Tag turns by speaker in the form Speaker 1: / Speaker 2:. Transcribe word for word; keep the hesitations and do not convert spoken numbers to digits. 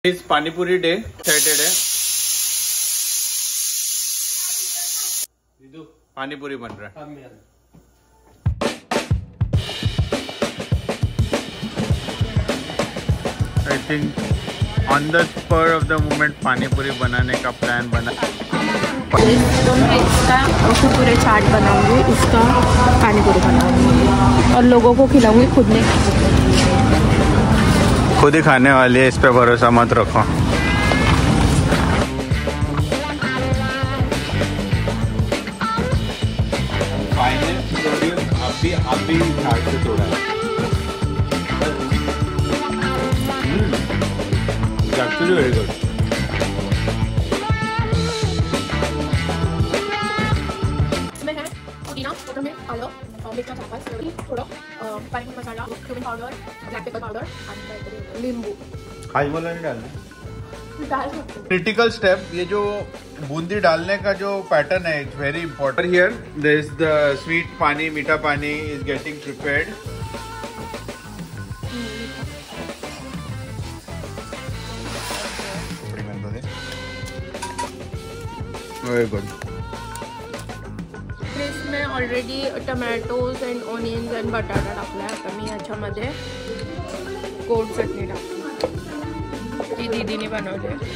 Speaker 1: इस panipuri day excited है। पानीपुरी बन रहा है। I think on the spur of the moment panipuri बनाने का प्लान बना।
Speaker 2: तो मैं इसका कुरकुरे चाट बनाऊंगी, इसका पानीपुरी बनाऊंगी और लोगों को खिलाऊंगी, खुद ने
Speaker 1: खुद ही खाने वाली है, इस पे भरोसा मत रखो। आप भी आप भी चाट से तोड़ा है। Actually very good.
Speaker 2: इसमें है पुदीना, कोथमीर, आलू, मिर्चा, चावल, थोड़ा पानी masala, cumin powder, black pepper powder और नींबू।
Speaker 1: आज वाला नहीं डालना। क्रिटिकल स्टेप, ये जो बूंदी डालने का जो पैटर्न है, it's very important. Here there is the sweet pani, मीठा पानी is getting prepared. Very good.
Speaker 2: इसमें already tomatoes and onions and बटाटा टाकला आहे। आता मी ह्याच्यामध्ये गोड चटणी टाकते, ती दीदीने बनवली आहे।